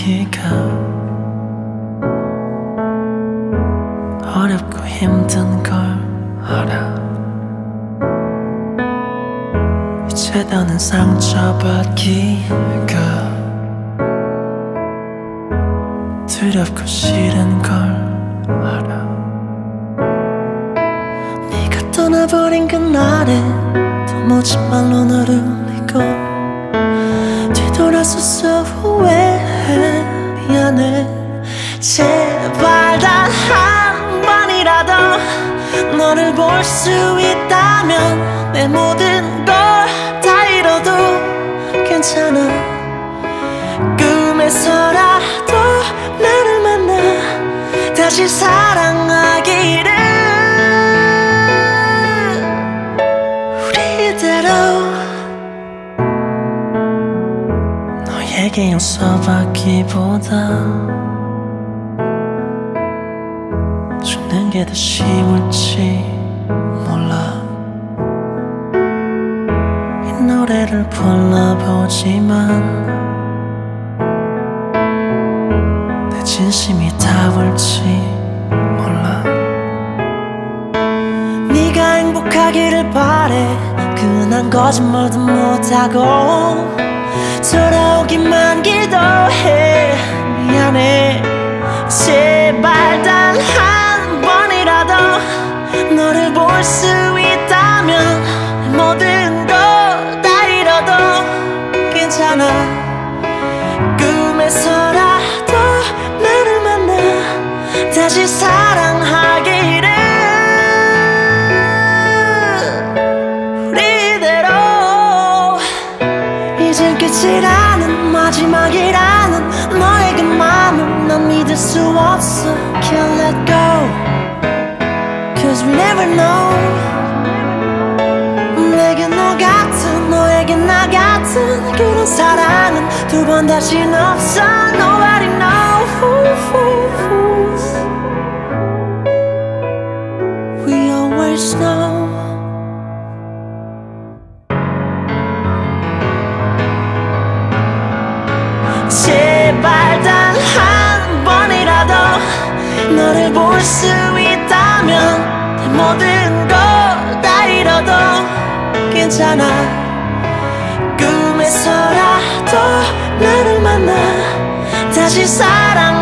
네가 어렵고 힘든 걸 알아. 이제 더는 상처받기가 두렵고 싫은 걸 알아. 네가 떠나버린 그날에 도무지 말로 너를 울리고 뒤돌아서서 후회해. 미안해. 제발 단 한 번이라도 너를 볼 수 있다면 내 모든 걸 다 잃어도 괜찮아. 꿈에서라도 나를 만나 다시 사랑하기를. 우리대로 너에게 용서받기보다 죽는 게 더 쉬울지 몰라. 이 노래를 불러보지만 내 진심이 닿을지 몰라. 네가 행복하기를 바래. 그난 거짓말도 못하고 돌아오기만 기도해. 미안해. 제발 단 한 번이라도 너를 볼 수 있다면 모든 거 다 잃어도 괜찮아. 꿈에서라도 나를 만나 다시 사랑하기를. 우리대로 이젠 끝이라는 마지막이라는 너의 그 맘을 난 믿을 수 없어. Can't let go Cause we never know. 내게 너 같은 너에게 나 같은 그런 사랑은 두 번 다신 없어. Nobody knows. We always know. 제발 단 한 번이라도 너를 볼 수 있다면 내 모든 거 다 잃어도 괜찮아. 꿈에서라도 나를 만나 다시 사랑